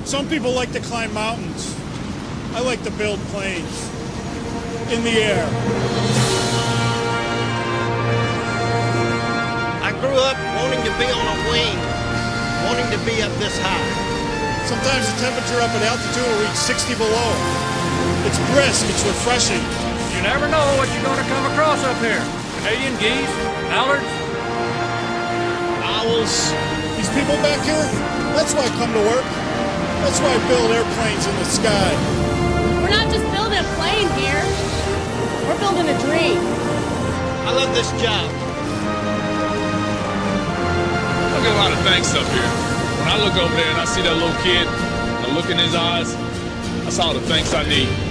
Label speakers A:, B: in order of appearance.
A: Some people like to climb mountains. I like to build planes in the air.
B: I grew up wanting to be on a wing, wanting to be up this high.
A: Sometimes the temperature up at altitude will reach 60 below. It's brisk, it's refreshing.
C: You never know what you're going to come across up here. Canadian geese, mallards,
B: owls.
A: These people back here, that's why I come to work. That's why I build airplanes in the sky.
D: We're not just building a plane here. We're building a dream.
B: I love this job.
E: I get a lot of thanks up here. When I look over there and I see that little kid, I look in his eyes, that's all the thanks I need.